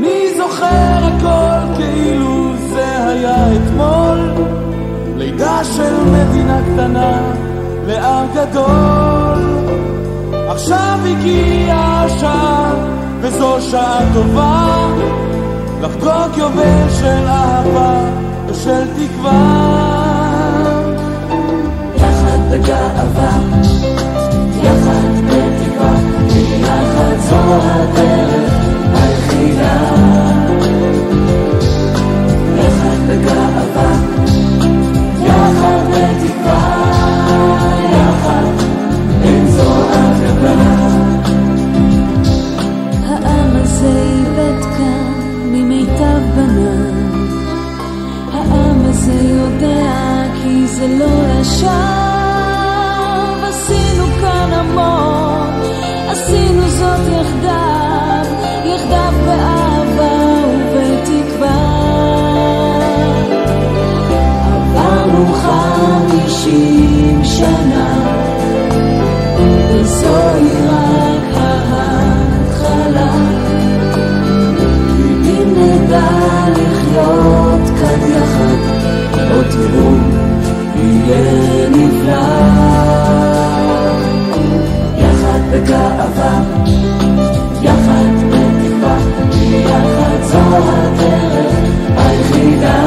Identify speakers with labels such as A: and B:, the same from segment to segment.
A: אני זוכר הכל כאילו זה היה אתמול, לידה של מדינה קטנה לעם גדול. עכשיו הגיע השעה וזו שעה טובה לחגוג יובל של אהבה ושל תקווה.
B: יחד בגאווה, יחד בתקווה, יחד זו הדרך היחידה. יחד בגאווה, יחד בתקווה, יחד אין זו אגדה.
C: העם הזה איבד כאן ממיטב בניו, העם הזה יודע כי זה לא ישב. עשינו כאן המון, עשינו זאת יחדיו, יחדיו באהבה ובתקווה.
B: עברנו 50 שנה וזוהי רק ההתחלה. אם נדע לחיות כאן יחד עוד תראו יהיה נפלא. יחד בגאווה, יחד בתקווה, יחד זו הדרך היחידה.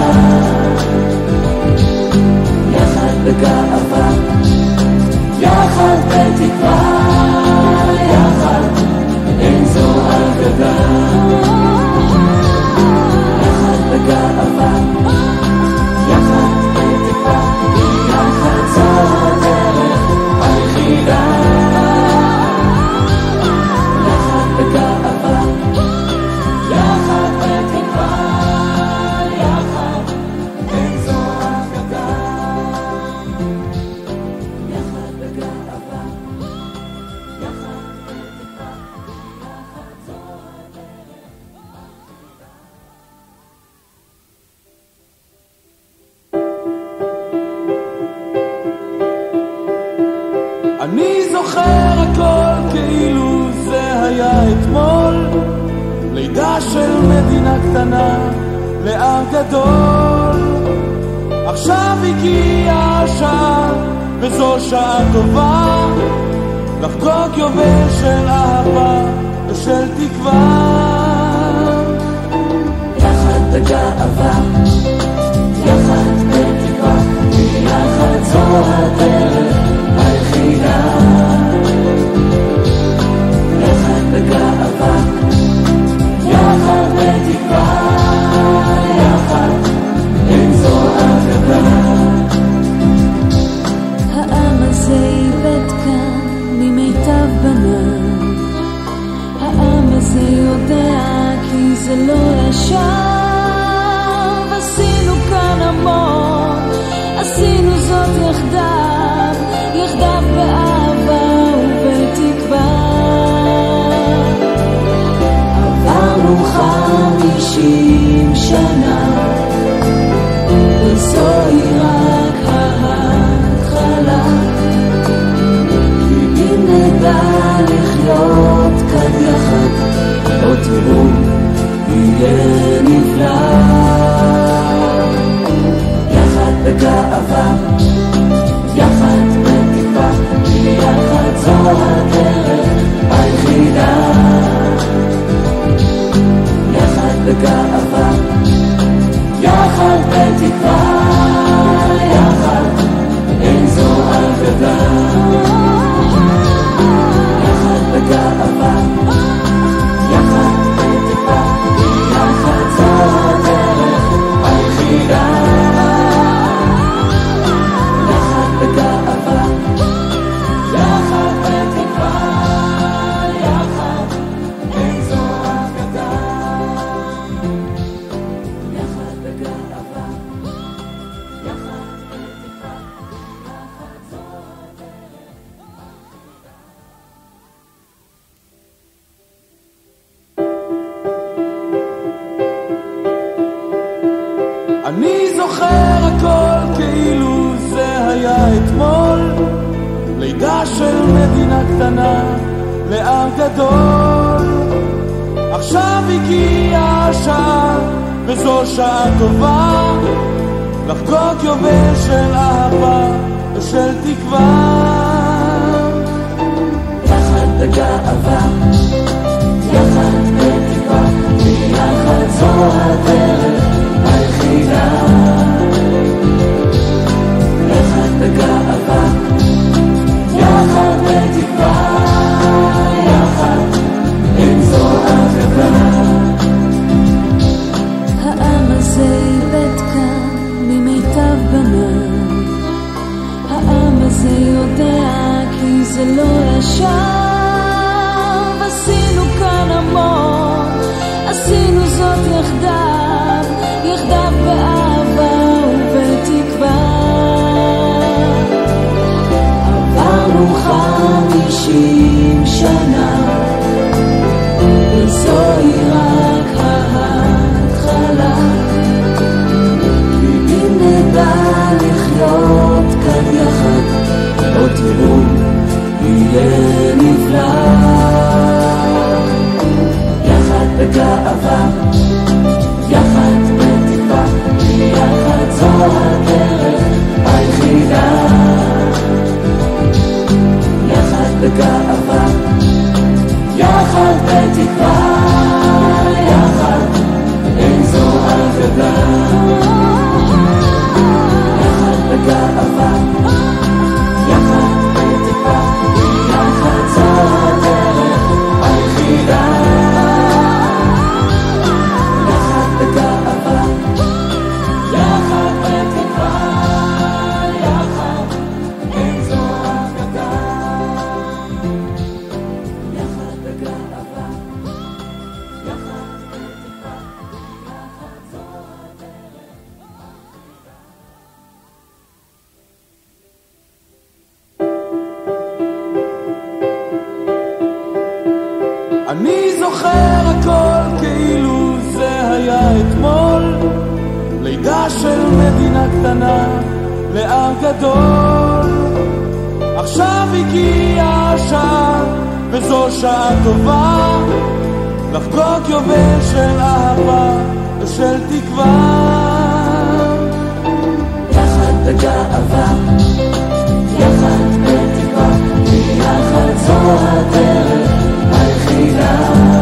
B: יחד בגאווה, יחד בתקווה, יחד אין זו אגדה. יחד בגאווה, יחד בתקווה, יחד זו הדרך היחידה. יחד בגאווה, יחד בתקווה, יחד אין זו אגדה. יחד בגאווה, יחד בתקווה, יחד זו הדרך.
A: אני זוכר הכל כאילו זה היה אתמול, לידה של מדינה קטנה לעם גדול. עכשיו הגיע השעה וזו שעה טובה לחגוג יובל של אהבה ושל תקווה.
B: יחד בגאווה, יחד בתקווה, יחד זו הדרך היחידה. יחד בגאווה, יחד בתקווה, יחד אין זו אגדה.
C: העם הזה איבד כאן ממיטב בניו, העם הזה יודע כי זה לא ישב. עשינו כאן המון, עשינו זאת יחדיו, יחדיו באהבה ובתקווה.
B: עברנו 50 שנה וזוהי רק ההתחלה. אם נדע לחיות כאן יחד עוד תראו יהיה נפלא. יחד בגאווה, יחד בתקווה, יחד זו הדרך היחידה. יחד בגאווה, יחד בתקווה, יחד אין זו אגדה. יחד בגאווה, יחד בתקווה, יחד זו הדרך היחידה. יחד בגאווה, יחד בתקווה, יחד אין זו אגדה. יחד בגאווה, יחד בתקווה, יחד זו הדרך.
A: אני זוכר הכל כאילו זה היה אתמול, לידה של מדינה קטנה לעם גדול. עכשיו הגיעה השעה, וזו שעה טובה לחגוג יובל של אהבה ושל תקווה.
B: יחד בגאווה, יחד בתקווה, ביחד זו הדרך היחידה. יחד בגאווה, יחד בתקווה, יחד אין זו אגדה.
C: העם הזה איבד כאן ממיטב בניו, העם הזה יודע כי זה לא ישב. עשינו כאן המון, עשינו זאת יחדיו, יחדיו באהבה ובתקווה.
B: עברנו 50 שנה, וזוהי רק ההתחלה. אם נדע לחיות כאן יחד, לא תראו, יהיה נפלא. יחד בגאווה, יחד בתקווה, יחד זו הדרך היחידה. יחד בגאווה, יחד בתקווה, יחד אין זו אגדה. יחד בגאווה, יחד בתקווה, יחד זו הדרך היחידה. יחד בגאווה, יחד בתקווה, יחד אין זו אגדה. יחד בגאווה, יחד בתקווה, יחד זו הדרך.
A: אני זוכר הכל כאילו זה היה אתמול, לידה של מדינה קטנה לעם גדול. עכשיו הגיעה השעה, וזו שעה טובה לחגוג יובל של אהבה ושל תקווה.
B: יחד בגאווה, יחד בתקווה, יחד זו הדרך היחידה.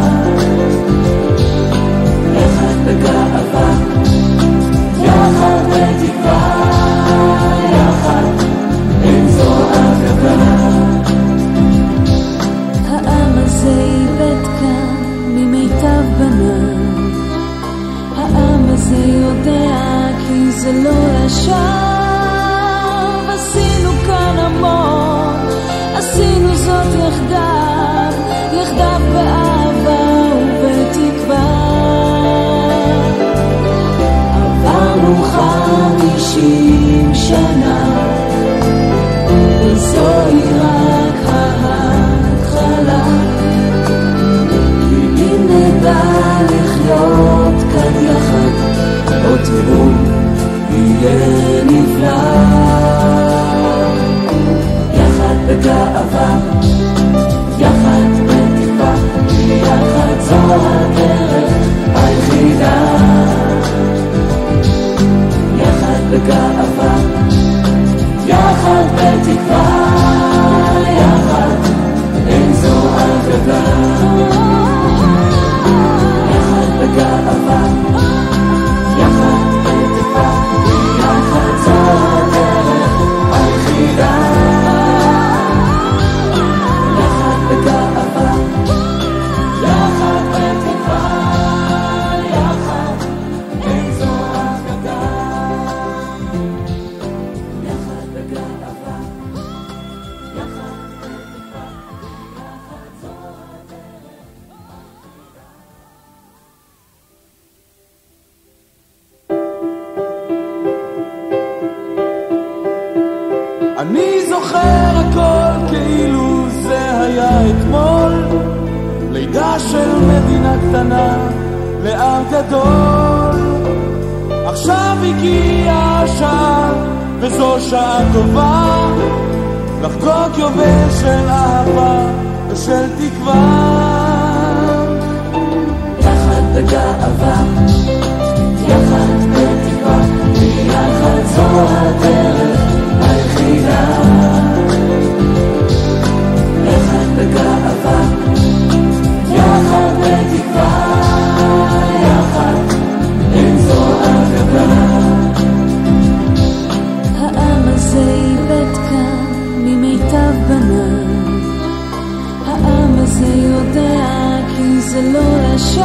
B: יחד בגאווה, יחד בתקווה, יחד אין זו אגדה.
C: העם הזה איבד כאן ממיטב בניו, העם הזה יודע כי זה לא ישב. עשינו כאן המון, עשינו זאת יחדיו, יחדיו באהבה ובתקווה.
B: עברנו 50 שנה, וזוהי רק ההתחלה. אם נדע לחיות כאן יחד, לא תראו, יהיה נפלא. יחד בגאווה, יחד בתקווה, יחד זו הדרך היחידה. יחד בגאווה, יחד בתקווה, יחד אין זו אגדה. יחד בגאווה, יחד בתקווה, יחד זו הדרך היחידה. יחד בגאווה, יחד בתקווה, יחד אין זו אגדה. יחד בגאווה, יחד בתקווה, יחד זו הדרך.
A: אני זוכר הכל כאילו זה היה אתמול, לידה של מדינה קטנה לעם גדול. עכשיו הגיעה השעה, וזו שעה טובה לחגוג יובל של אהבה ושל תקווה.
B: בגאווה, יחד בתקווה, ביחד זו הדרך היחידה. יחד בגאווה, יחד בתקווה, יחד אין זו אגדה.
C: העם הזה איבד כאן ממיטב בניו, העם הזה יודע כי זה לא לשווא.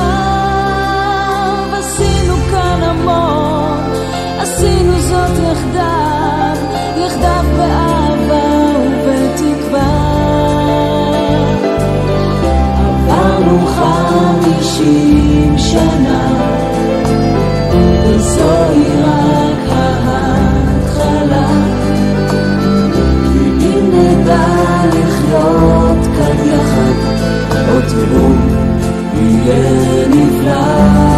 C: עשינו כאן המון, עשינו זאת יחדיו, יחדיו באהבה ובתקווה.
B: עברנו 50 שנה, וזוהי רק ההתחלה. כי אם נדע לחיות כאן יחד, עוד תראו יהיה נפלא.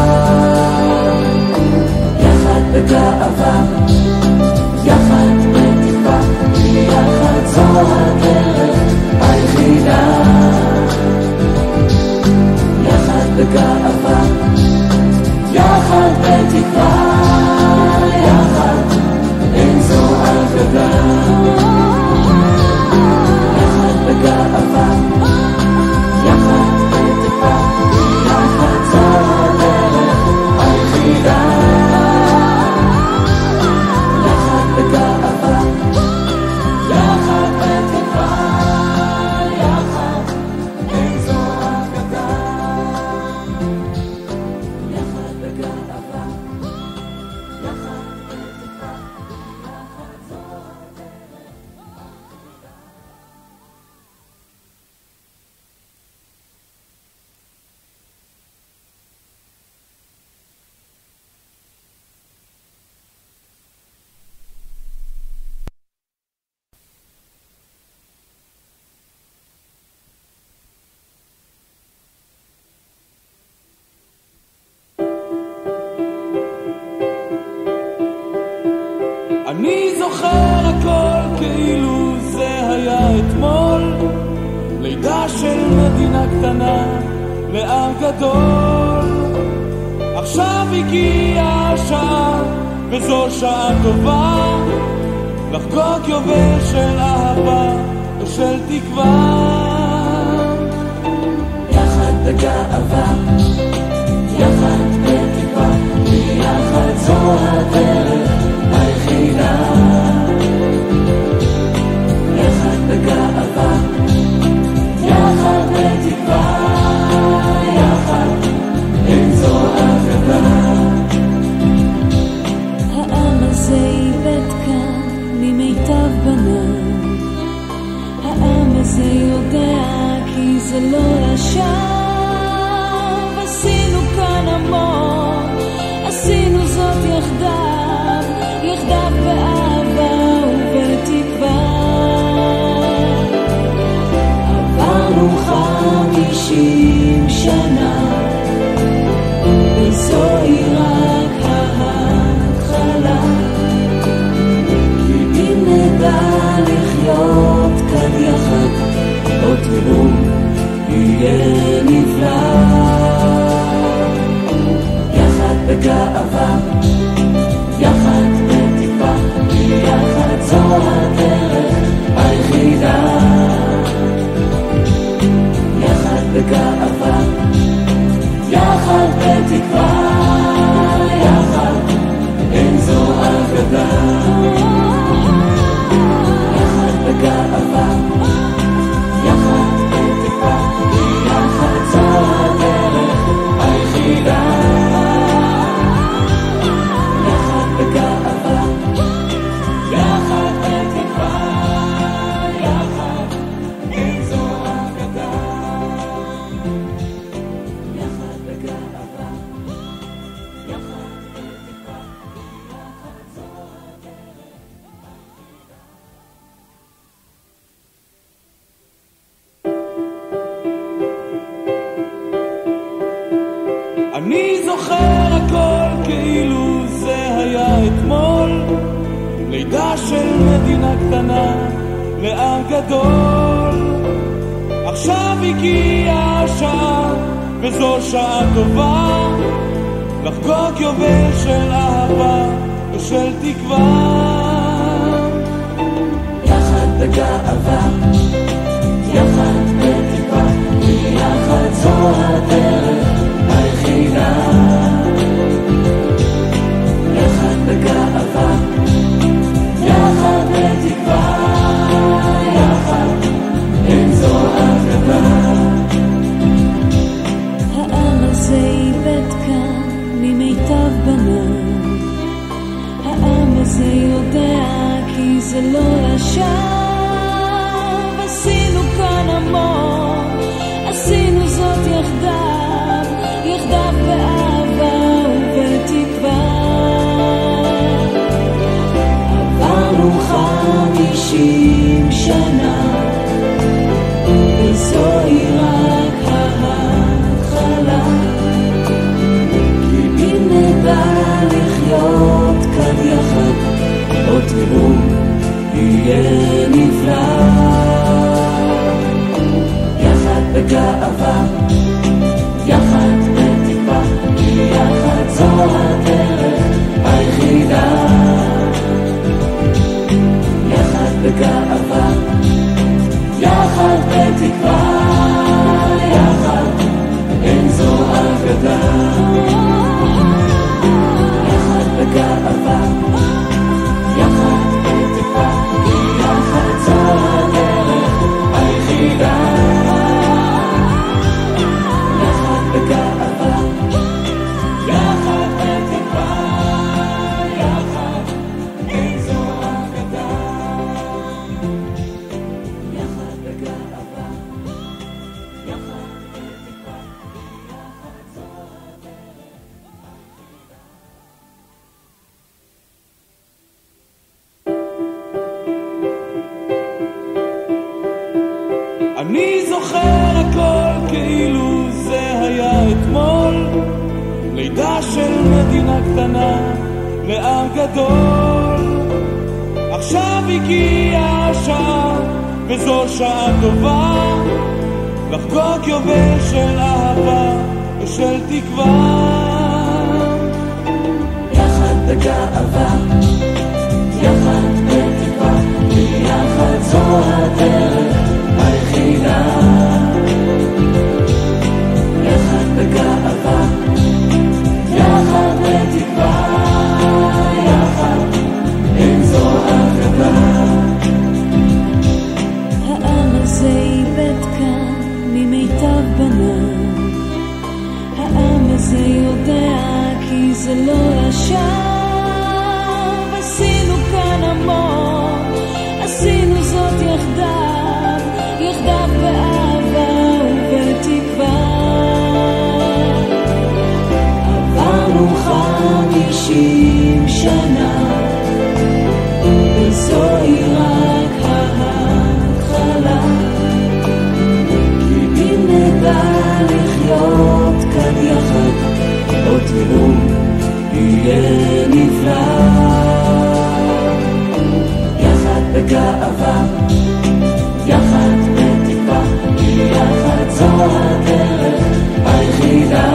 B: יחד בגאווה, יחד בתקווה, יחד זו הדרך היחידה. יחד בגאווה, יחד בתקווה, יחד אין זו אגדה. יחד בגאווה, יחד בתקווה, יחד זו הדרך היחידה. יחד בגאווה, יחד בתקווה, יחד אין זו אגדה. יחד בגאווה, יחד בתקווה, יחד זו הדרך.
A: אני זוכר הכל כאילו זה היה אתמול, לידה של מדינה קטנה לעם גדול. עכשיו הגיעה השעה וזו שעה טובה, לחגוג יובל של אהבה ושל תקווה.
B: יחד בגאווה, יחד בתקווה, יחד זו הדרך היחידה. יחד בגאווה, יחד בתקווה, יחד אין זו אגדה.
C: העם הזה איבד כאן ממיטב בניו, העם הזה יודע כי זה לא לשווא. עשינו כאן המון, עשינו זאת יחדיו, יחדיו באהבה ובתקווה.
B: עברנו 50 שנה, וזוהי רק ההתחלה. כי אם נדע לחיות כאן יחד, עוד תראו יהיה נפלא. יחד בגאווה, יחד בתקווה, יחד זו הדרך היחידה. יחד בגאווה, יחד בתקווה, יחד אין זו אגדה. יחד בגאווה, יחד בתקווה, יחד זו הדרך היחידה. יחד בגאווה, יחד בתקווה, יחד אין זו אגדה. יחד בגאווה, יחד בתקווה, יחד זו הדרך.
A: אני זוכר הכל כאילו זה היה אתמול, לידה של מדינה קטנה לעם גדול. עכשיו הגיעה השעה וזו שעה טובה לחגוג יובל של אהבה ושל תקווה.
B: יחד בגאווה, יחד בתקווה, יחד זו הדרך היחידה. יחד בגאווה, יחד בתקווה, יחד אין זו אגדה.
C: העם הזה איבד כאן ממיטב בניו, העם הזה יודע כי זה לא ישב. עשינו כאן המון, עשינו זאת יחדיו, יחדיו באהבה ובתקווה.
B: עברנו 50 שנה, וזוהי רק ההתחלה. כי אם נדע לחיות כאן יחד, עוד תראו יהיה נפלא. יחד בגאווה, יחד בתקווה, יחד זו הדרך היחידה. יחד בגאווה, יחד בתקווה, יחד אין זו אגדה. יחד בגאווה, יחד בתקווה, יחד זו הדרך היחידה. יחד בגאווה, יחד בתקווה, יחד אין זו אגדה. יחד בגאווה, יחד בתקווה, יחד זו הדרך.
A: אני זוכר הכל כאילו זה היה אתמול, לידה של מדינה קטנה לעם גדול. עכשיו הגיעה השעה וזו שעה טובה לחגוג יובל של אהבה ושל תקווה.
B: יחד בגאווה, יחד בתקווה, יחד זו הדרך היחידה. יחד בגאווה, יחד בתקווה, יחד אין זו אגדה.
C: העם הזה איבד כאן ממיטב בניו, העם הזה יודע כי זה לא ישב. עשינו כאן המון, עשינו זאת יחדיו, יחדיו באהבה ובתקווה.
B: עברנו 50 שנה, וזוהי רק ההתחלה. כי אם נדע לחיות כאן יחד, עוד תראו יהיה נפלא. יחד בגאווה, יחד בתקווה, יחד זו הדרך היחידה.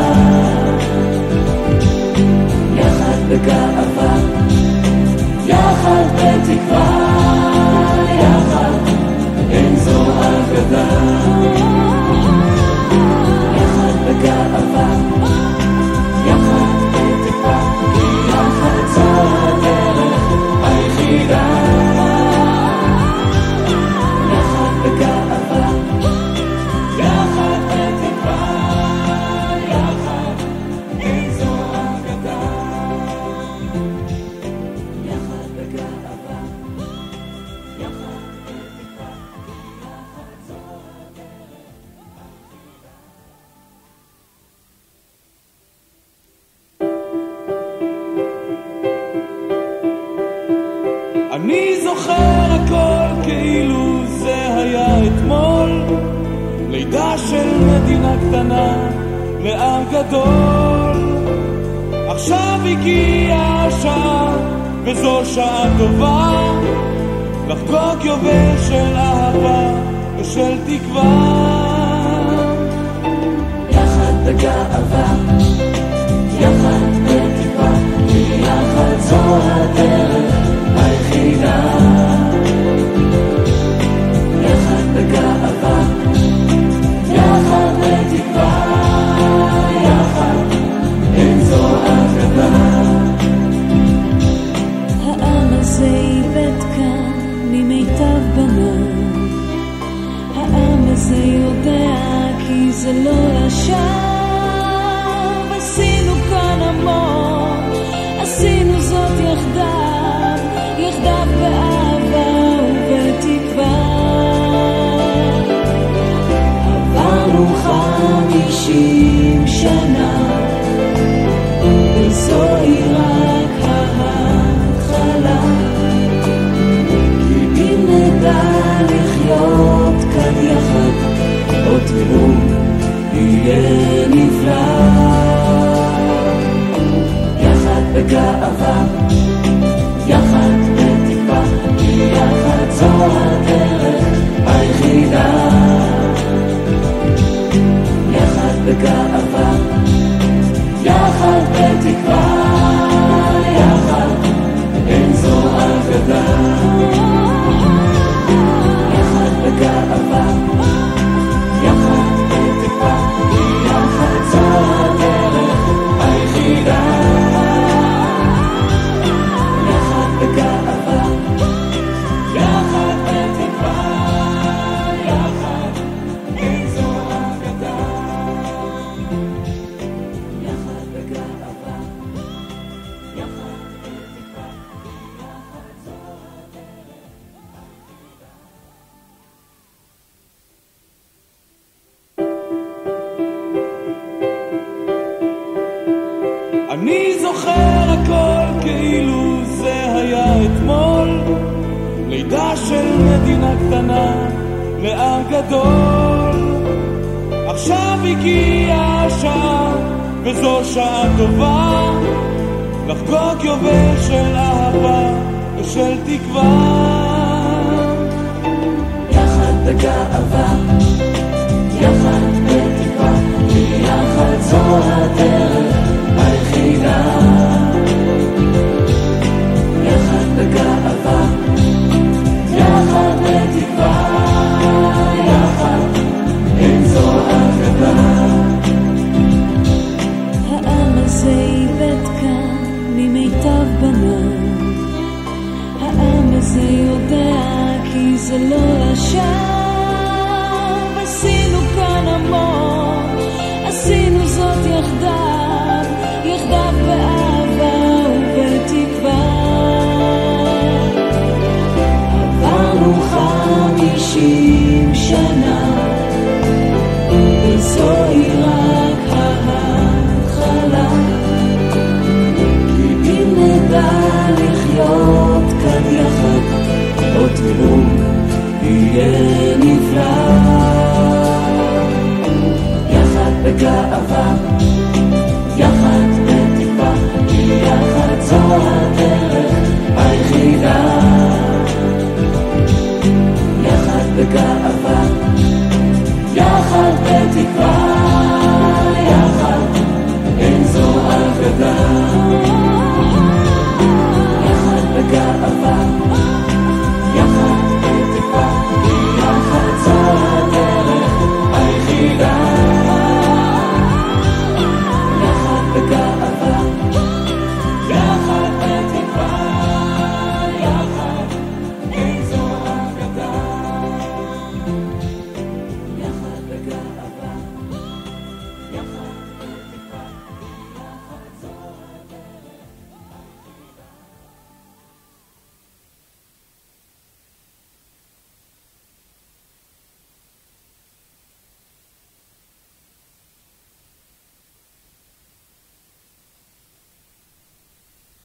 B: יחד בגאווה, יחד בתקווה, יחד אין זו אגדה. יחד בגאווה, יחד בתקווה, יחד זו הדרך היחידה. יחד בגאווה, יחד בתקווה, יחד אין זו אגדה. יחד בגאווה, יחד בתקווה, יחד זו הדרך.
A: אני זוכר הכל כאילו זה היה אתמול, לידה של מדינה קטנה לעם גדול. עכשיו הגיעה השעה וזו שעה טובה לחגוג יובל של אהבה ושל תקווה.
B: יחד בגאווה, יחד בתקווה, יחד זו הדרך היחידה. יחד בגאווה, יחד בתקווה, יחד אין זו אגדה.
C: העם הזה איבד כאן ממיטב בניו, העם הזה יודע כי זה לא לשווא. עשינו כאן המון, עשינו זאת יחדיו, יחדיו באהבה ובתקווה.
B: עברנו 50 שנה, וזוהי רק ההתחלה. כי אם נדע לחיות כאן יחד, עוד תראו יהיה נפלא. יחד בגאווה, יחד בתקווה, יחד זו הדרך היחידה. יחד בגאווה, יחד בתקווה, יחד אין זו אגדה. יחד בגאווה, יחד בתקווה, יחד זו הדרך היחידה. יחד בגאווה, יחד בתקווה, יחד אין זו אגדה. יחד בגאווה, יחד בתקווה, יחד זו הדרך.
A: אני זוכר הכל כאילו זה היה אתמול, לידה של מדינה קטנה לעם גדול. עכשיו הגיעה השעה וזו שעה טובה, לחגוג יובל של אהבה ושל תקווה.
B: יחד בגאווה, יחד בתקווה, יחד זו הדרך היחידה.